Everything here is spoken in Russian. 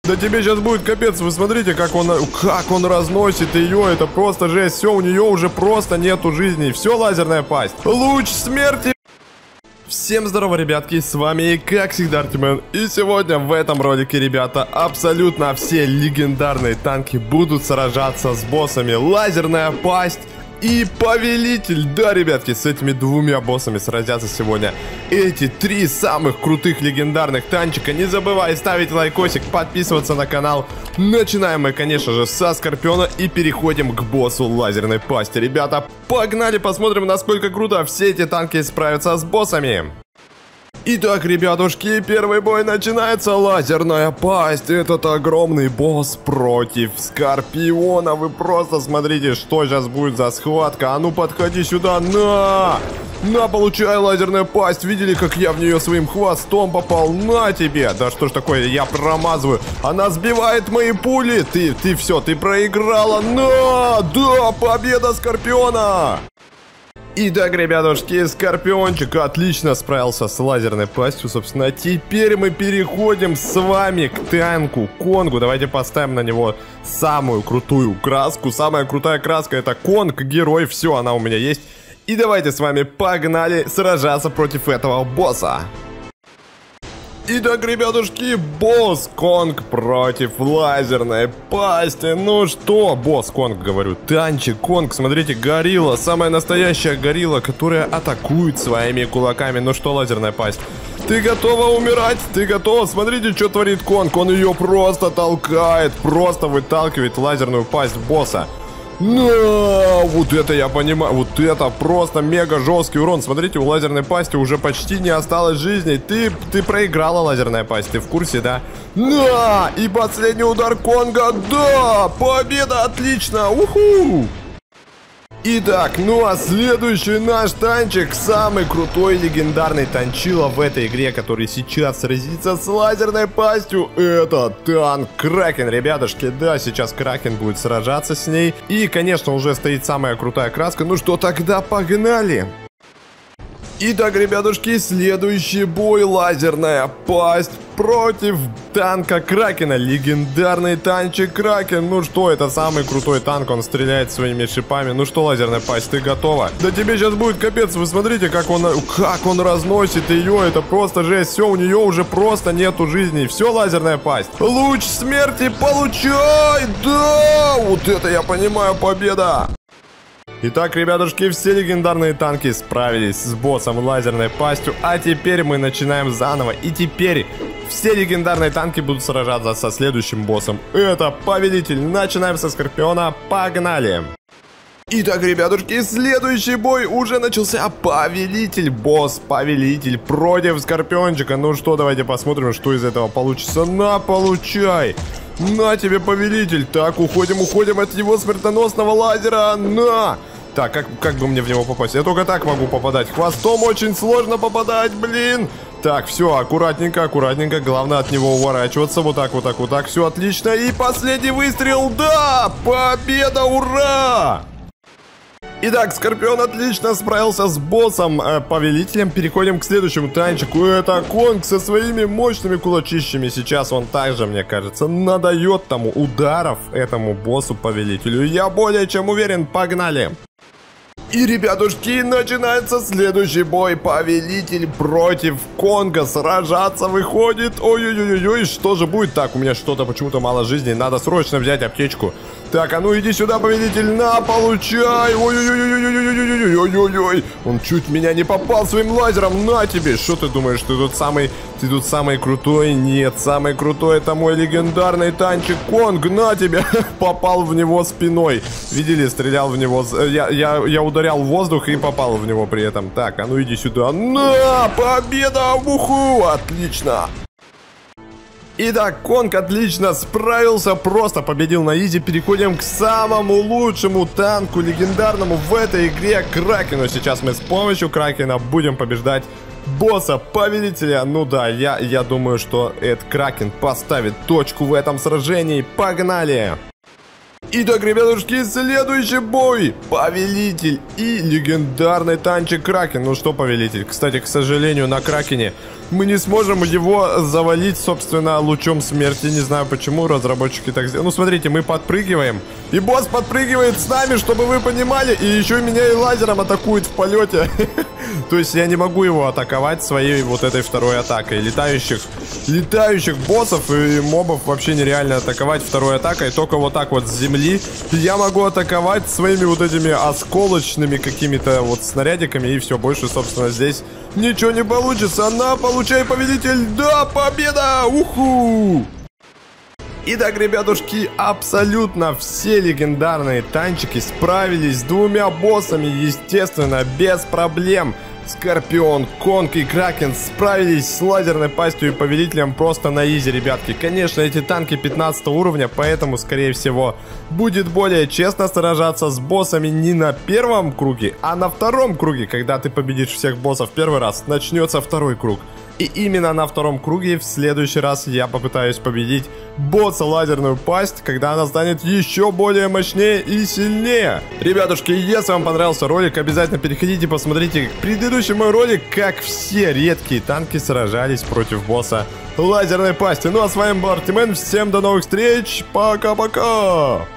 Да тебе сейчас будет капец, вы смотрите, как он разносит ее, это просто жесть. Все, у нее уже просто нету жизни. Все, лазерная пасть. Луч смерти. Всем здорово, ребятки, с вами, как всегда, Артемен. И сегодня в этом ролике, ребята, абсолютно все легендарные танки будут сражаться с боссами. Лазерная пасть и Повелитель. Да, ребятки, с этими двумя боссами сразятся сегодня эти три самых крутых легендарных танчика. Не забывай ставить лайкосик, подписываться на канал. Начинаем мы, конечно же, со Скорпиона и переходим к боссу лазерной пасти. Ребята, погнали, посмотрим, насколько круто все эти танки справятся с боссами. Итак, ребятушки, первый бой начинается. Лазерная пасть. Этот огромный босс против Скорпиона. Вы просто смотрите, что сейчас будет за схватка. А ну, подходи сюда. На, получай, лазерная пасть. Видели, как я в нее своим хвостом попал? На тебе. Да что ж такое, я промазываю. Она сбивает мои пули. Ты все, ты проиграла. На, да, победа Скорпиона. Итак, ребятушки, Скорпиончик отлично справился с лазерной пастью. Собственно, теперь мы переходим с вами к танку Конгу. Давайте поставим на него самую крутую краску. Самая крутая краска — это Конг, герой. Все, она у меня есть. И давайте с вами погнали сражаться против этого босса. Итак, ребятушки, босс Конг против лазерной пасти. Ну что, босс Конг, говорю, танчик Конг, смотрите, горилла, самая настоящая горилла, которая атакует своими кулаками. Ну что, лазерная пасть, ты готова умирать? Ты готова? Смотрите, что творит Конг, он ее просто толкает, просто выталкивает лазерную пасть босса. Но вот это я понимаю, вот это просто мега жесткий урон. Смотрите, у лазерной пасти уже почти не осталось жизни. Ты проиграла, лазерная пасть, ты в курсе, да? На! И последний удар Конга, да! Победа, отлично! Уху! Итак, ну а следующий наш танчик, самый крутой легендарный танчила в этой игре, который сейчас сразится с лазерной пастью, это танк Кракен, ребятушки. Да, сейчас Кракен будет сражаться с ней. И, конечно, уже стоит самая крутая краска. Ну что, тогда погнали! Итак, ребятушки, следующий бой. Лазерная пасть против танка Кракена. Легендарный танчик Кракен. Ну что, это самый крутой танк, он стреляет своими шипами. Ну что, лазерная пасть, ты готова? Да тебе сейчас будет капец, вы смотрите, как он разносит ее, это просто жесть. Все, у нее уже просто нету жизни. Все, лазерная пасть. Луч смерти получай! Да! Вот это я понимаю, победа! Итак, ребятушки, все легендарные танки справились с боссом лазерной пастью, а теперь мы начинаем заново. И теперь все легендарные танки будут сражаться со следующим боссом. Это Повелитель. Начинаем со Скорпиона. Погнали! Итак, ребятушки, следующий бой уже начался. Повелитель, босс Повелитель против Скорпиончика. Ну что, давайте посмотрим, что из этого получится. На, получай! На тебе, Повелитель. Так, уходим от его смертоносного лазера. На! Так, как бы мне в него попасть? Я только так могу попадать. Хвостом очень сложно попадать, блин. Так, все, аккуратненько. Главное от него уворачиваться. Вот так. Все отлично. И последний выстрел. Да! Победа! Ура! Итак, Скорпион отлично справился с боссом Повелителем. Переходим к следующему танчику. Это Конг со своими мощными кулачищами. Сейчас он также, мне кажется, надает тому ударов этому боссу Повелителю. Я более чем уверен, погнали! И, ребятушки, начинается следующий бой. Повелитель против Конга. Сражаться выходит. Ой-ой-ой-ой, что же будет? Так, у меня что-то почему-то мало жизни. Надо срочно взять аптечку. Так, а ну иди сюда, Повелитель. На, получай. Ой-ой-ой-ой-ой-ой-ой-ой-ой. Он чуть меня не попал своим лазером. На тебе. Что ты думаешь, ты тут самый крутой? Нет, самый крутой — это мой легендарный танчик Конг. На тебе. Попал в него спиной. Видели, стрелял в него. Я ударял в воздух и попал в него при этом. Так, а ну иди сюда. На, победа! Уху! Отлично! Итак, Конг отлично справился, просто победил на изи. Переходим к самому лучшему танку легендарному в этой игре, Кракену. Сейчас мы с помощью Кракена будем побеждать босса Повелителя. Ну да, я думаю, что этот Кракен поставит точку в этом сражении. Погнали! Итак, ребятушки, следующий бой. Повелитель и легендарный танчик Кракен. Ну что, Повелитель, кстати, к сожалению, на Кракене мы не сможем его завалить, собственно, лучом смерти. Не знаю, почему разработчики так сделали. Ну, смотрите, мы подпрыгиваем, и босс подпрыгивает с нами, чтобы вы понимали, и еще меня и лазером атакует в полете. То есть я не могу его атаковать своей вот этой второй атакой. Летающих боссов и мобов вообще нереально атаковать второй атакой. Только вот так вот с земли я могу атаковать своими вот этими осколочными какими-то вот снарядиками. И все, больше, собственно, здесь ничего не получится. На, получай, победитель! Да, победа! Уху! Итак, ребятушки, абсолютно все легендарные танчики справились с двумя боссами, естественно, без проблем. Скорпион, Конг и Кракен справились с лазерной пастью и повелителем просто на изи, ребятки. Конечно, эти танки 15 уровня, поэтому, скорее всего, будет более честно сражаться с боссами не на первом круге, а на втором круге. Когда ты победишь всех боссов первый раз, начнется второй круг. И именно на втором круге в следующий раз я попытаюсь победить босса лазерную пасть, когда она станет еще более мощнее и сильнее. Ребятушки, если вам понравился ролик, обязательно переходите и посмотрите предыдущий мой ролик, как все редкие танки сражались против босса лазерной пасти. Ну а с вами был Артемен, всем до новых встреч, пока-пока!